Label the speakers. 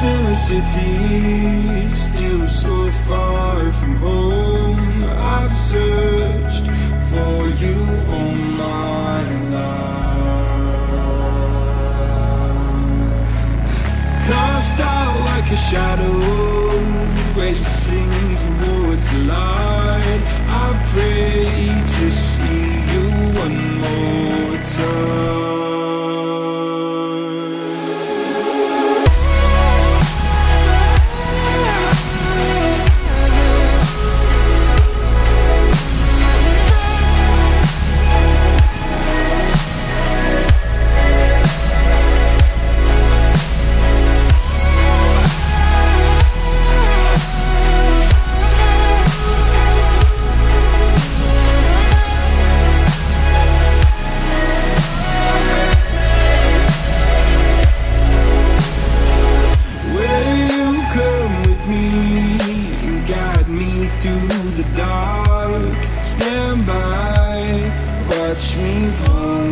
Speaker 1: in a city, still so far from home. I've searched for you all my life. Cast out like a shadow, racing towards the light. I pray to see you one more time. Through the dark, stand by, watch me fall.